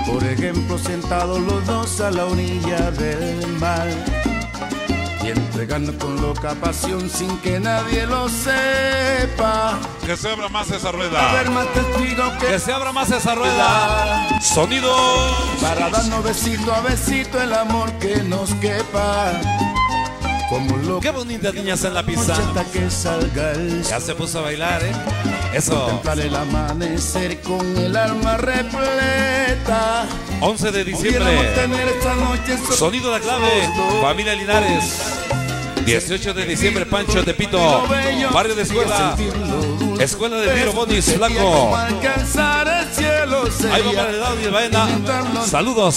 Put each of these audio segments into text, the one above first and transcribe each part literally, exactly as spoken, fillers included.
Por ejemplo, sentados los dos a la orilla del mar y entregando con loca pasión sin que nadie lo sepa. Que se abra más esa rueda. A ver, más testigos que, que se abra más esa rueda. Sonido. Para darnos besito a besito el amor que nos quepa. Como loco. Qué bonitas niñas en la pista. Hasta que salga el ya se puso a bailar, ¿eh? Eso. Contemplar el amanecer con el alma repleta. once de diciembre. Tener esta noche Sonido de clave. Familia Linares. dieciocho de diciembre, Pancho Tepito. Barrio de Escuela. Escuela de Tiro Bonis, Flaco. Ahí va para el lado y el Baena. Saludos.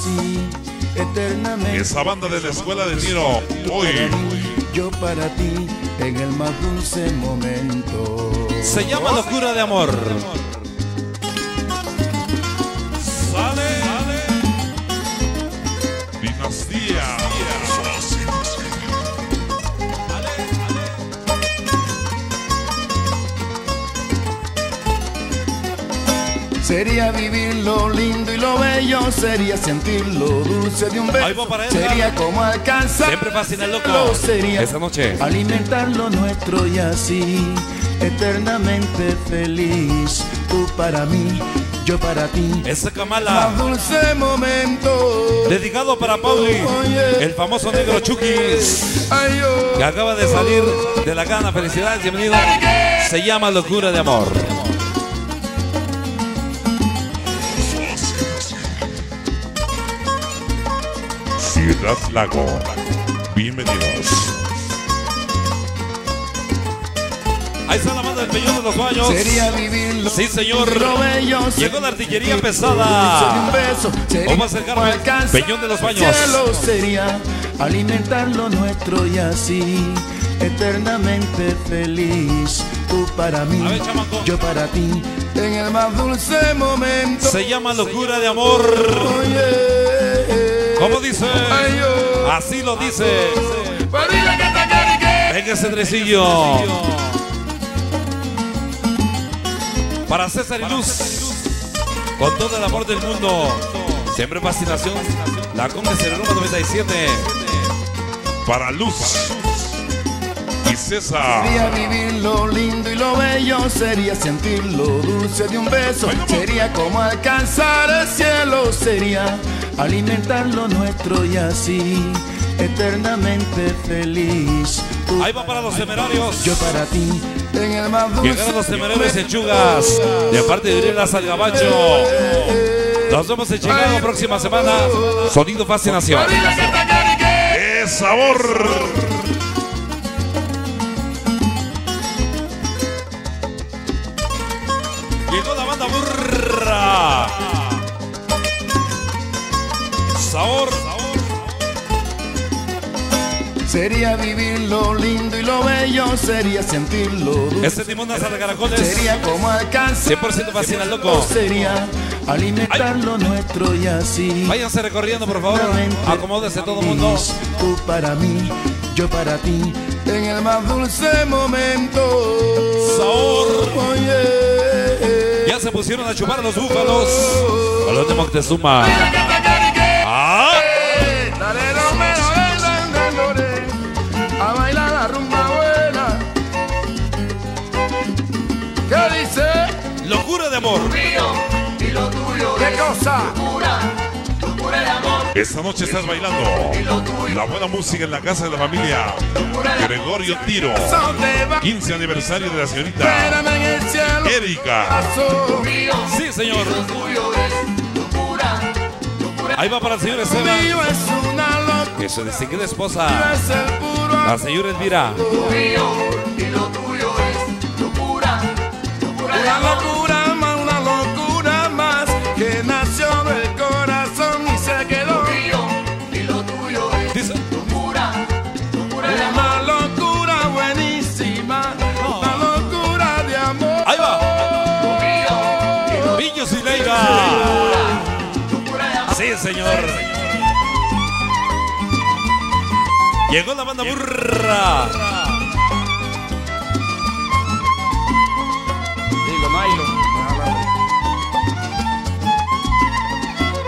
Esa banda de la Escuela de Tiro. Hoy. Yo para ti en el más dulce momento. Se llama Locura de Amor. Sale. Dinastía. Sería vivir lo lindo y lo bello, sería sentir lo dulce de un beso, sería como alcanzar, siempre fascina el loco, sería esta noche alimentar lo nuestro y así eternamente feliz. Tú para mí, yo para ti. Ese Kamala. Más dulce momento. Dedicado para Pauli, el famoso negro Chukis, que acaba de salir de la gana. Felicidades, bienvenido. Se llama Locura de Amor. Ciudad Lago, bienvenidos. Ahí está la banda del Peñón de los Baños. Sería vivirlo. Sí, señor. Bello, llegó la artillería pesada. ¿Cómo acercarme? Peñón de los Baños. Sería alimentar lo nuestro y así eternamente feliz. Tú para mí, ver, yo para ti, en el más dulce momento. Se llama Locura de Amor. ¿Cómo dice? Así lo dice. Venga ese tresillo. Para César y Luz, con todo el amor del mundo, siempre fascinación. La Conga Cerroma noventa y siete. Para Luz y César. Sería vivir lo lindo y lo bello, sería sentir lo dulce de un beso, sería como alcanzar el cielo, sería alimentar lo nuestro y así eternamente feliz. Tú ahí va para los temerarios. Yo para ti en el más dulce. Llegaron los temerarios en Chugas. De aparte de Uriel al Gabacho. Nos vemos en Chicago próxima semana. Sonido Fascinación. ¡Qué sabor! Llegó la banda Burra. Sabor. Sería vivir lo lindo y lo bello, sería sentir lo dulce. Este timón de Santa Caracoles. Sería como alcanzar. cien por ciento fascina al loco. Sería alimentar lo nuestro y así. Váyanse recorriendo, por favor. Acomódese todo el mundo. Tú para mí, yo para ti, en el más dulce momento. Sabor. Oye. Ya se pusieron a chupar los búfalos. A los de Moctezuma. ¡Ah! Dale, Romero, a bailar la rumba buena. ¿Qué dice? Locura de amor. Y lo tuyo ¿Qué cosa? Locura, locura de amor. Esta noche estás bailando la buena música en la casa de la familia Gregorio Tiro. quince aniversario de la señorita Erika. Sí, señor. Ahí va para el señor Esteban, que su distinguida esposa, la señora Elvira. Y lo tuyo es locura, locura de Una amor. locura más, una locura más, que nació del corazón y se quedó. Y lo tuyo es Dice, locura, locura de amor. Una locura buenísima, una locura de amor. ahí va. Villos y Leiva. Sí, señor. Llegó la banda Burra. Digo, Nailo.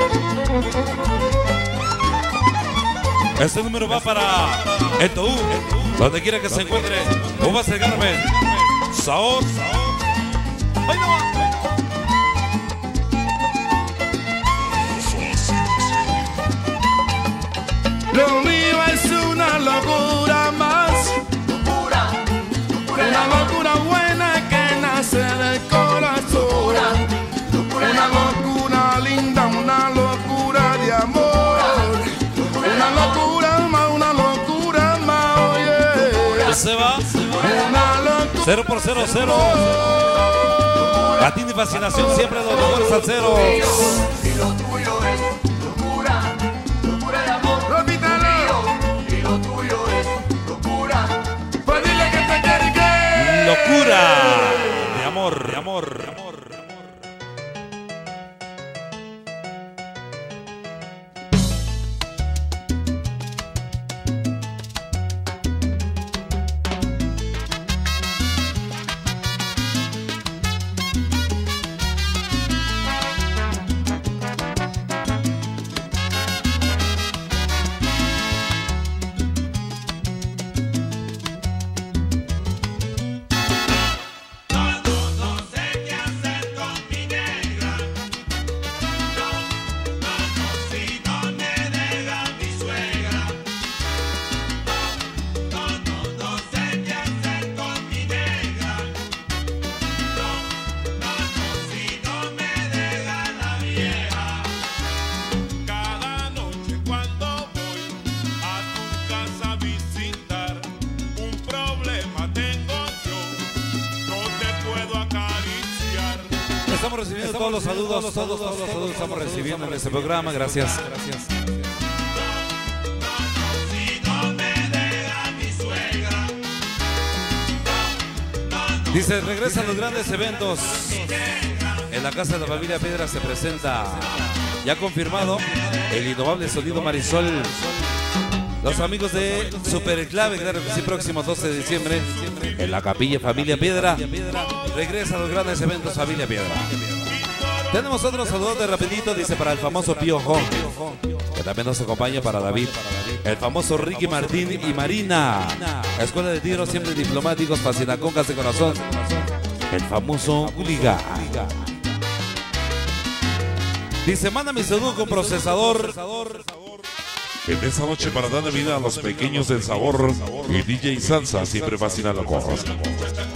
Este número va para Etoú, donde quiera que se encuentre. Uvas del Carmen, sabor. ¡Ay, no! Lo mío es una locura más, locura, locura de una amor, locura buena que nace del corazón. locura de Una amor, locura linda, una locura de amor. Una locura más, una locura más, oye. Se va. Una locura. Cero por cero, cero. Latina y fascinación, siempre los mejores salseros. y lo tuyo es locura, locura de amor. Repítalo. Y lo tuyo es locura. Pues dile que te quiere y que. Locura de amor, de amor, de amor. Estamos recibiendo estamos todos los saludos, todos, todos, todos los saludos estamos recibiendo en este programa. Gracias. Gracias. Dice, regresan los grandes eventos. En la casa de la familia Piedra se presenta, ya confirmado, el indomable sonido Marisol. Los amigos de Super Enclave, claro que sí, próximo doce de diciembre, en la capilla Familia Piedra. Regresa a los grandes eventos Familia Piedra. Tenemos otro saludo de rapidito, dice, para el famoso Piojo, que también nos acompaña, para David, el famoso Ricky Martín y Marina. Escuela de Tiro, siempre diplomáticos, fascinaconcas de corazón. El famoso Liga. Dice, manda mi saludo con procesador. En esta noche, para darle vida a los pequeños del sabor, y D J Salsa siempre fascina locos.